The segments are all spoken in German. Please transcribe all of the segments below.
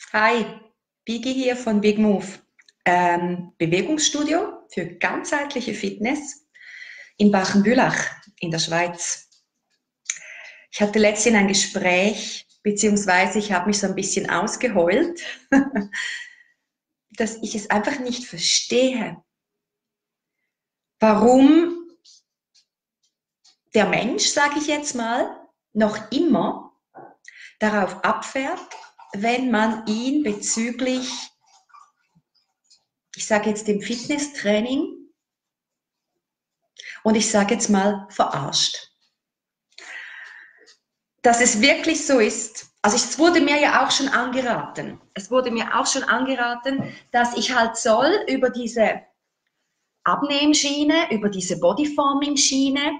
Hi, Bigi hier von Big Move. Bewegungsstudio für ganzheitliche Fitness in Bachenbülach in der Schweiz. Ich hatte letztens ein Gespräch, beziehungsweise ich habe mich so ein bisschen ausgeheult, dass ich es einfach nicht verstehe, warum der Mensch, sage ich jetzt mal, noch immer darauf abfährt, wenn man ihn bezüglich, ich sage jetzt dem Fitnesstraining, und ich sage jetzt mal verarscht. Dass es wirklich so ist, also es wurde mir ja auch schon angeraten, dass ich halt soll über diese Abnehmschiene, über diese Bodyforming-Schiene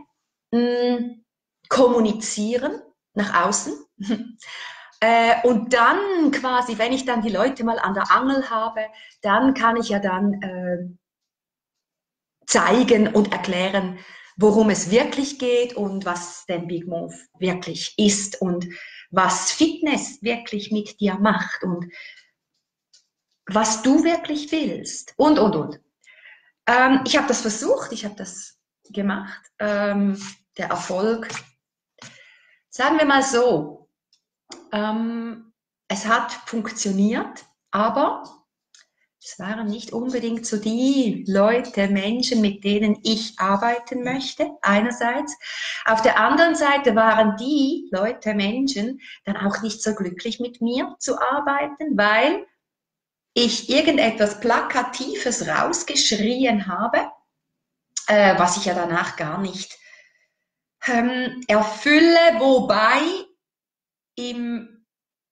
kommunizieren nach außen. Und dann quasi, wenn ich dann die Leute mal an der Angel habe, dann kann ich ja dann zeigen und erklären, worum es wirklich geht und was denn Big Move wirklich ist und was Fitness wirklich mit dir macht und was du wirklich willst und. Ich habe das versucht, ich habe das gemacht. Der Erfolg, sagen wir mal so, es hat funktioniert, aber es waren nicht unbedingt so die Leute, Menschen, mit denen ich arbeiten möchte, einerseits. Auf der anderen Seite waren die Leute, Menschen, dann auch nicht so glücklich mit mir zu arbeiten, weil ich irgendetwas Plakatives rausgeschrien habe, was ich ja danach gar nicht erfülle, wobei im,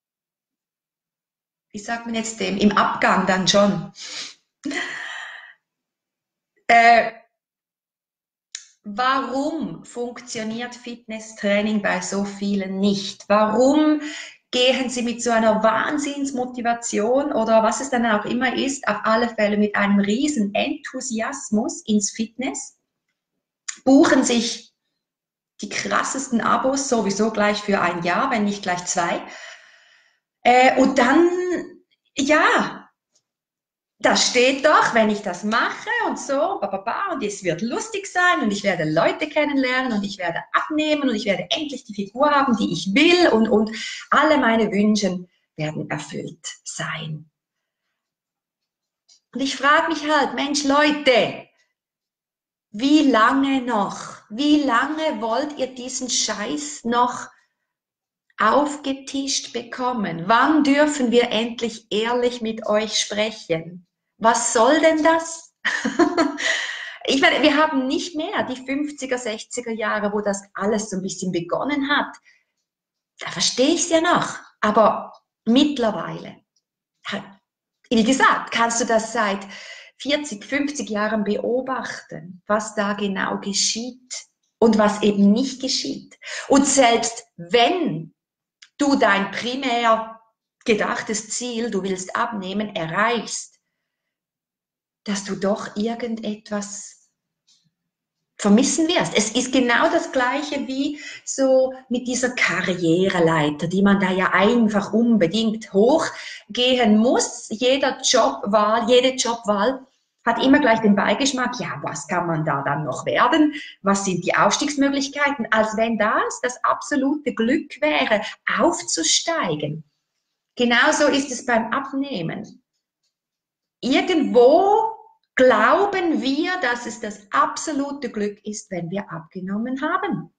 wie sagt man jetzt dem, im Abgang dann schon. Äh, Warum funktioniert Fitnesstraining bei so vielen nicht? Warum gehen sie mit so einer Wahnsinnsmotivation oder was es dann auch immer ist, auf alle Fälle mit einem riesen Enthusiasmus ins Fitness, buchen sich die krassesten Abos sowieso gleich für ein Jahr, wenn nicht gleich zwei. Und dann, ja, da steht doch, wenn ich das mache und so, und es wird lustig sein und ich werde Leute kennenlernen und ich werde abnehmen und ich werde endlich die Figur haben, die ich will und alle meine Wünsche werden erfüllt sein. Und ich frage mich halt, Mensch, Leute, wie lange noch? Wie lange wollt ihr diesen Scheiß noch aufgetischt bekommen? Wann dürfen wir endlich ehrlich mit euch sprechen? Was soll denn das? Ich meine, wir haben nicht mehr die 50er, 60er Jahre, wo das alles so ein bisschen begonnen hat. Da verstehe ich es ja noch. Aber mittlerweile, wie gesagt, kannst du das seit 40, 50 Jahren beobachten, was da genau geschieht und was eben nicht geschieht. Und selbst wenn du dein primär gedachtes Ziel, du willst abnehmen, erreichst, dass du doch irgendetwas vermissen wirst. Es ist genau das Gleiche wie so mit dieser Karriereleiter, die man da ja einfach unbedingt hochgehen muss. Jede Jobwahl hat immer gleich den Beigeschmack, ja, was kann man da dann noch werden? Was sind die Aufstiegsmöglichkeiten? Als wenn das absolute Glück wäre, aufzusteigen. Genauso ist es beim Abnehmen. Irgendwo glauben wir, dass es das absolute Glück ist, wenn wir abgenommen haben.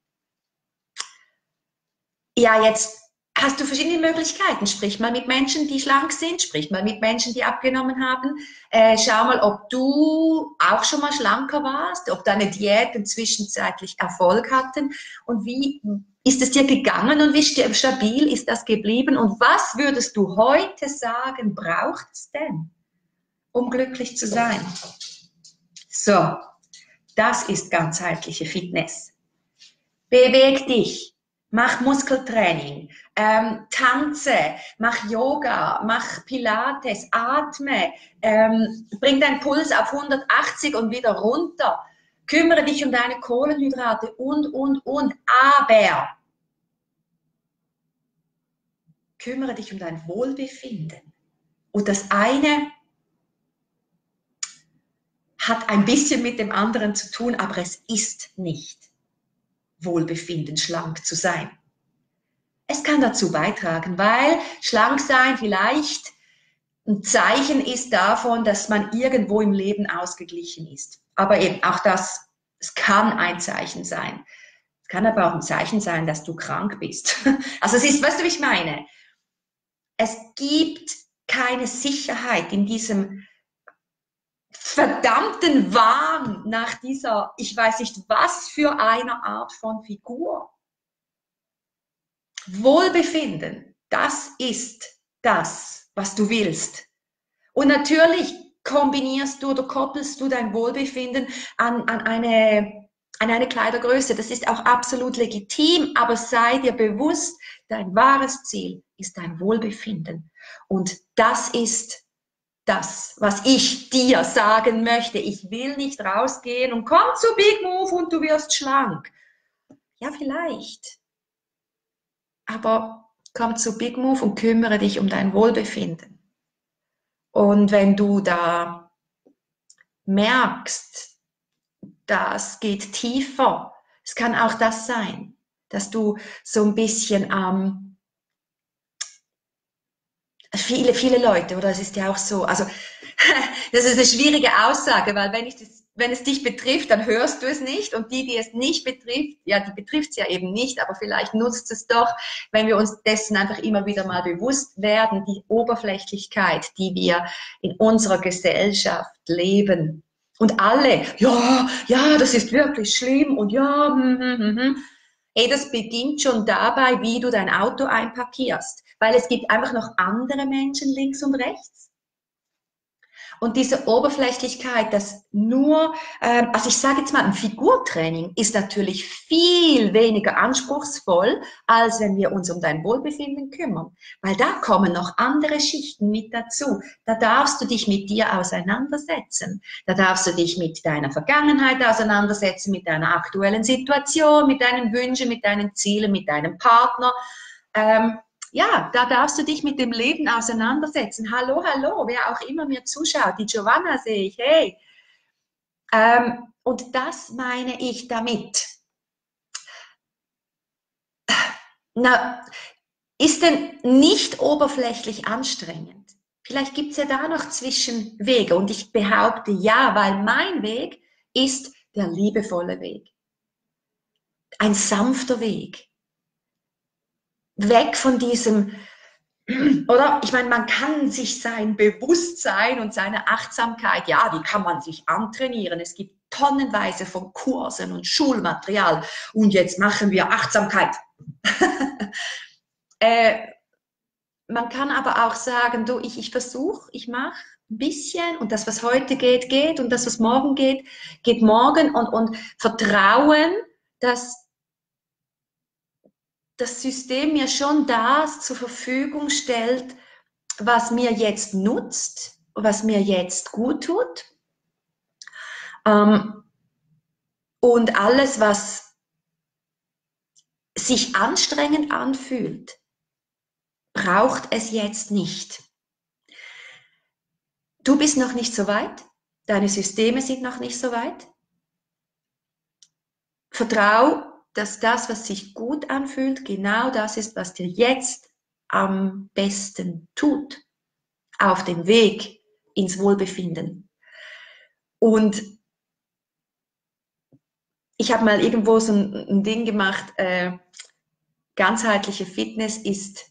Ja, jetzt hast du verschiedene Möglichkeiten. Sprich mal mit Menschen, die schlank sind, sprich mal mit Menschen, die abgenommen haben. Schau mal, ob du auch schon mal schlanker warst, ob deine Diäten zwischenzeitlich Erfolg hatten und wie ist es dir gegangen und wie stabil ist das geblieben und was würdest du heute sagen, braucht es denn, um glücklich zu sein? So, das ist ganzheitliche Fitness. Beweg dich, mach Muskeltraining, tanze, mach Yoga, mach Pilates, atme, bring deinen Puls auf 180 und wieder runter. Kümmere dich um deine Kohlenhydrate und. Aber kümmere dich um dein Wohlbefinden. Und das eine hat ein bisschen mit dem anderen zu tun, aber es ist nicht Wohlbefinden, schlank zu sein. Es kann dazu beitragen, weil schlank sein vielleicht ein Zeichen ist davon, dass man irgendwo im Leben ausgeglichen ist. Aber eben auch das, es kann ein Zeichen sein. Es kann aber auch ein Zeichen sein, dass du krank bist. Also es ist, weißt du, wie ich meine? Es gibt keine Sicherheit in diesem verdammten Wahn nach dieser, ich weiß nicht was für eine Art von Figur. Wohlbefinden, das ist das, was du willst. Und natürlich kombinierst du oder koppelst du dein Wohlbefinden an eine Kleidergröße. Das ist auch absolut legitim, aber sei dir bewusst, dein wahres Ziel ist dein Wohlbefinden. Und das ist das, was ich dir sagen möchte. Ich will nicht rausgehen und komm zu Big Move und du wirst schlank. Ja, vielleicht. Aber komm zu Big Move und kümmere dich um dein Wohlbefinden. Und wenn du da merkst, das geht tiefer, es kann auch das sein, dass du so ein bisschen viele Leute, oder es ist ja auch so, also das ist eine schwierige Aussage, weil wenn es dich betrifft, dann hörst du es nicht und die es nicht betrifft, ja, die betrifft es ja eben nicht, aber vielleicht nutzt es doch, wenn wir uns dessen einfach immer wieder mal bewusst werden, die Oberflächlichkeit, die wir in unserer Gesellschaft leben. Und alle, ja, ja, das ist wirklich schlimm und ja, Hey, das beginnt schon dabei, wie du dein Auto einparkierst, weil es gibt einfach noch andere Menschen links und rechts. Und diese Oberflächlichkeit, das nur, also ich sage jetzt mal, ein Figurtraining ist natürlich viel weniger anspruchsvoll, als wenn wir uns um dein Wohlbefinden kümmern. Weil da kommen noch andere Schichten mit dazu. Da darfst du dich mit dir auseinandersetzen. Da darfst du dich mit deiner Vergangenheit auseinandersetzen, mit deiner aktuellen Situation, mit deinen Wünschen, mit deinen Zielen, mit deinem Partner. Ja, da darfst du dich mit dem Leben auseinandersetzen. Hallo, hallo, wer auch immer mir zuschaut. Die Giovanna sehe ich, hey. Und das meine ich damit. Na, ist denn nicht oberflächlich anstrengend? Vielleicht gibt es ja da noch Zwischenwege. Und ich behaupte ja, weil mein Weg ist der liebevolle Weg. Ein sanfter Weg. Weg von diesem, oder? Ich meine, man kann sich sein Bewusstsein und seine Achtsamkeit, ja, die kann man sich antrainieren. Es gibt tonnenweise von Kursen und Schulmaterial. Und jetzt machen wir Achtsamkeit. Man kann aber auch sagen, du, ich versuche, ich mache ein bisschen und das, was heute geht, geht und das, was morgen geht, geht morgen und vertrauen, dass das System mir schon das zur Verfügung stellt, was mir jetzt nutzt, was mir jetzt gut tut. Und alles, was sich anstrengend anfühlt, braucht es jetzt nicht. Du bist noch nicht so weit, deine Systeme sind noch nicht so weit. Vertrau, dass das, was sich gut anfühlt, genau das ist, was dir jetzt am besten tut, auf dem Weg ins Wohlbefinden. Und ich habe mal irgendwo so ein Ding gemacht, ganzheitliche Fitness ist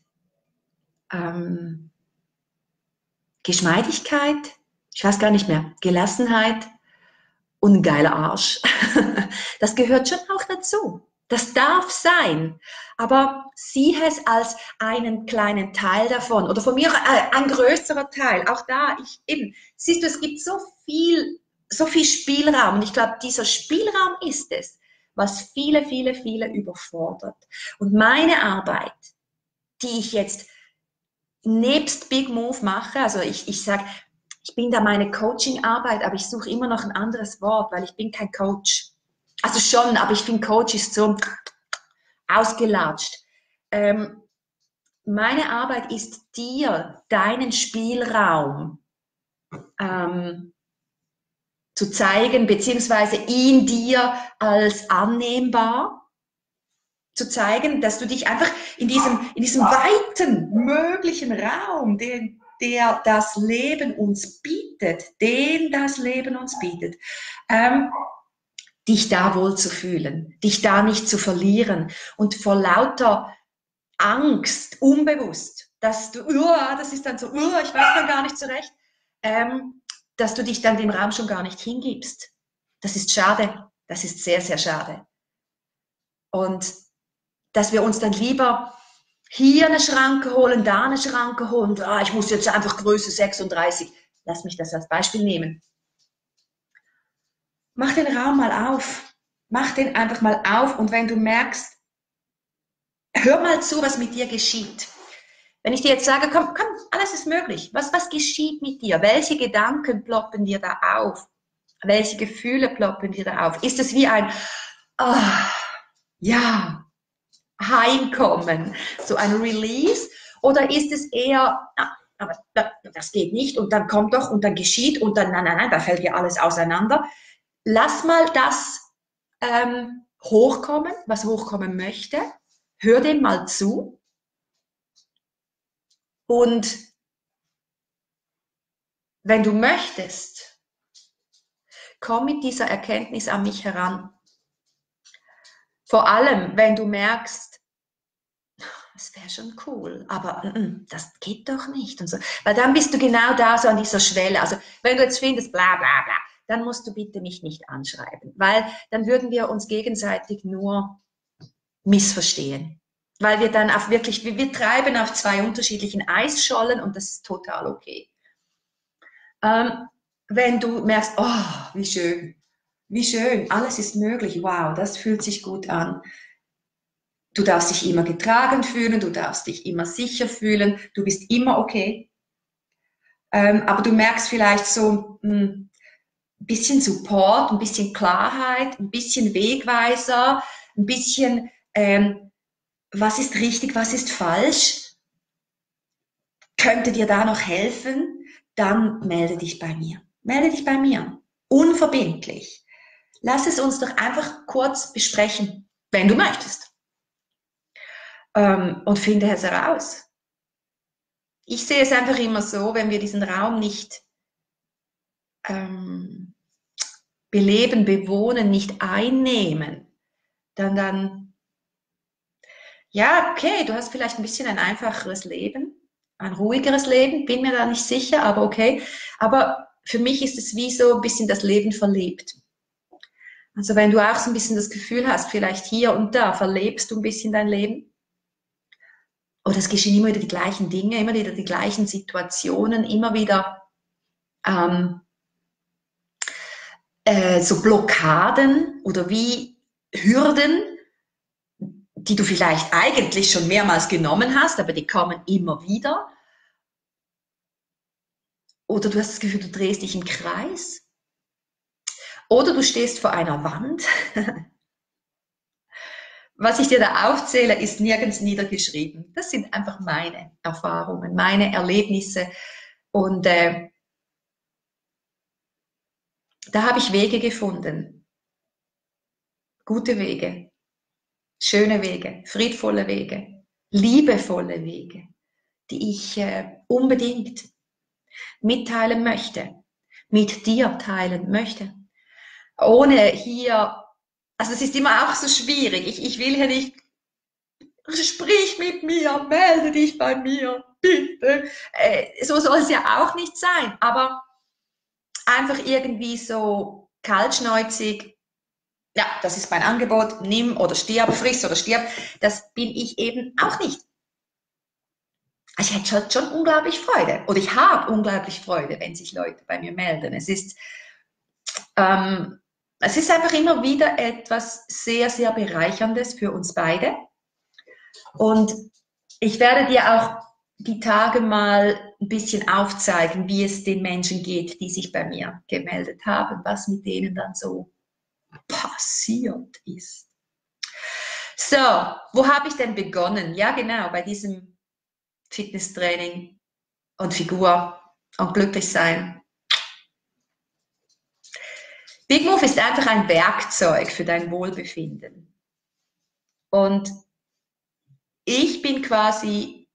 Geschmeidigkeit, ich weiß gar nicht mehr, Gelassenheit und ein geiler Arsch. Das gehört schon auch dazu. Das darf sein, aber sieh es als einen kleinen Teil davon oder von mir ein größerer Teil. Auch da, siehst du, es gibt so viel Spielraum und ich glaube, dieser Spielraum ist es, was viele überfordert. Und meine Arbeit, die ich jetzt nebst Big Move mache, also ich sage, ich bin da meine Coaching-Arbeit, aber ich suche immer noch ein anderes Wort, weil ich bin kein Coach. Also schon, aber ich finde, Coach ist so ausgelatscht. meine Arbeit ist, dir deinen Spielraum zu zeigen, beziehungsweise ihn dir als annehmbar zu zeigen, dass du dich einfach in diesem weiten, möglichen Raum, der das Leben uns bietet, dich da wohlzufühlen, dich da nicht zu verlieren und vor lauter Angst, unbewusst, dass du, das ist dann so, ich weiß dann gar nicht zurecht, dass du dich dann dem Raum schon gar nicht hingibst. Das ist schade, das ist sehr, sehr schade. Und dass wir uns dann lieber hier eine Schranke holen, da eine Schranke holen, ich muss jetzt einfach Größe 36, lass mich das als Beispiel nehmen. Mach den Raum mal auf, mach den einfach mal auf und wenn du merkst, hör mal zu, was mit dir geschieht. Wenn ich dir jetzt sage, komm, alles ist möglich. Was geschieht mit dir? Welche Gedanken ploppen dir da auf? Welche Gefühle ploppen dir da auf? Ist es wie ein, Heimkommen, so ein Release? Oder ist es eher, aber das geht nicht und dann kommt doch und dann geschieht und dann, nein, da fällt ja alles auseinander. Lass mal das hochkommen, was hochkommen möchte. Hör dem mal zu. Und wenn du möchtest, komm mit dieser Erkenntnis an mich heran. Vor allem, wenn du merkst, das wäre schon cool, aber das geht doch nicht. Und so. Weil dann bist du genau da so an dieser Schwelle. Also wenn du jetzt findest, bla bla bla, dann musst du bitte mich nicht anschreiben. Weil dann würden wir uns gegenseitig nur missverstehen. Weil wir dann auf wirklich, wir treiben auf zwei unterschiedlichen Eisschollen und das ist total okay. Wenn du merkst, wie schön, alles ist möglich, wow, das fühlt sich gut an. Du darfst dich immer getragen fühlen, du darfst dich immer sicher fühlen, du bist immer okay. Aber du merkst vielleicht so ein bisschen Support, ein bisschen Klarheit, ein bisschen Wegweiser, ein bisschen was ist richtig, was ist falsch, könnte dir da noch helfen, dann melde dich bei mir. Melde dich bei mir. Unverbindlich. Lass es uns doch einfach kurz besprechen, wenn du möchtest. Und finde es heraus. Ich sehe es einfach immer so, wenn wir diesen Raum nicht beleben, bewohnen, nicht einnehmen, dann ja, okay, du hast vielleicht ein bisschen ein einfacheres Leben, ein ruhigeres Leben, bin mir da nicht sicher, aber okay. Aber für mich ist es wie so ein bisschen das Leben verlebt. Also wenn du auch so ein bisschen das Gefühl hast, vielleicht hier und da verlebst du ein bisschen dein Leben, oder es geschehen immer wieder die gleichen Dinge, immer wieder die gleichen Situationen, immer wieder so Blockaden oder wie Hürden, die du vielleicht eigentlich schon mehrmals genommen hast, aber die kommen immer wieder. Oder du hast das Gefühl, du drehst dich im Kreis. Oder du stehst vor einer Wand. Was ich dir da aufzähle, ist nirgends niedergeschrieben. Das sind einfach meine Erfahrungen, meine Erlebnisse. Und da habe ich Wege gefunden. Gute Wege, schöne Wege, friedvolle Wege, liebevolle Wege, die ich unbedingt mitteilen möchte, mit dir teilen möchte. Ohne hier, also es ist immer auch so schwierig, ich will hier nicht, sprich mit mir, melde dich bei mir, bitte. So soll es ja auch nicht sein, aber einfach irgendwie so kaltschnäuzig, ja, das ist mein Angebot, nimm oder stirb, friss oder stirb, das bin ich eben auch nicht. Also ich hätte schon unglaublich Freude oder ich habe unglaublich Freude, wenn sich Leute bei mir melden. Es ist einfach immer wieder etwas sehr, sehr Bereicherndes für uns beide. Und ich werde dir auch die Tage mal ein bisschen aufzeigen, wie es den Menschen geht, die sich bei mir gemeldet haben, was mit denen dann so passiert ist. So, wo habe ich denn begonnen? Ja, genau, bei diesem Fitnesstraining und Figur und glücklich sein. Big Move ist einfach ein Werkzeug für dein Wohlbefinden. Und ich bin quasi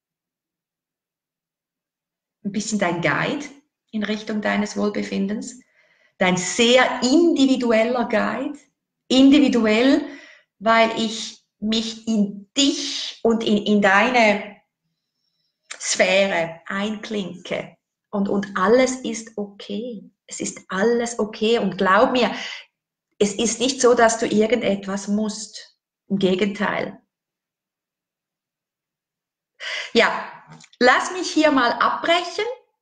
ein bisschen dein Guide in Richtung deines Wohlbefindens. Dein sehr individueller Guide. Individuell, weil ich mich in dich und in deine Sphäre einklinke. Und alles ist okay. Es ist alles okay. Und glaub mir, es ist nicht so, dass du irgendetwas musst. Im Gegenteil. Ja, lass mich hier mal abbrechen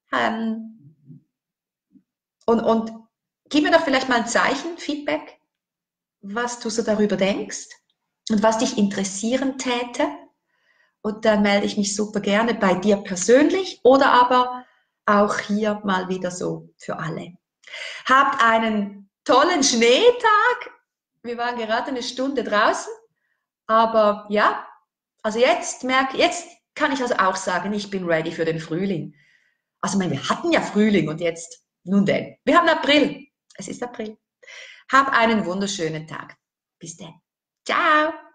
und gib mir doch vielleicht mal ein Zeichen, Feedback, was du so darüber denkst und was dich interessieren täte. Und dann melde ich mich super gerne bei dir persönlich oder aber auch hier mal wieder so für alle. Habt einen tollen Schneetag. Wir waren gerade eine Stunde draußen. Aber ja, also jetzt kann ich also auch sagen, ich bin ready für den Frühling. Also wir hatten ja Frühling und jetzt, nun denn, wir haben April. Es ist April. Hab einen wunderschönen Tag. Bis dann. Ciao.